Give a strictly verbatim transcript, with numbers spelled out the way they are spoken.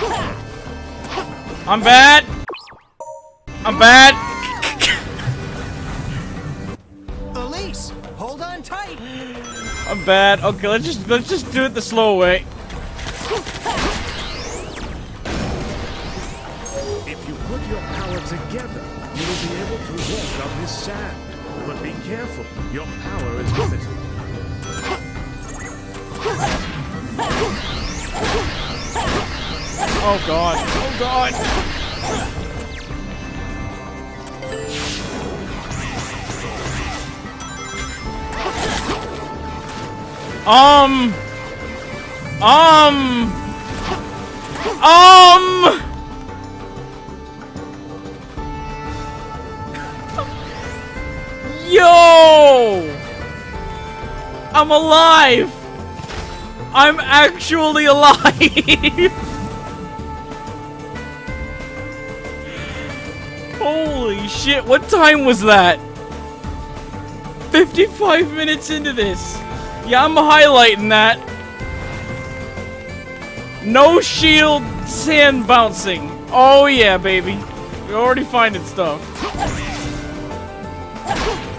I'm bad. I'm bad. Elise, hold on tight. I'm bad. Okay, let's just let's just do it the slow way. If you put your power together, you will be able to walk on this sand. But be careful, your power is limited. Oh god. Oh god. Um. Um. Um. Yo! I'm alive! I'm actually alive! Holy shit, what time was that? fifty-five minutes into this. Yeah, I'm highlighting that. No shield, sand bouncing. Oh yeah, baby. We're already finding stuff.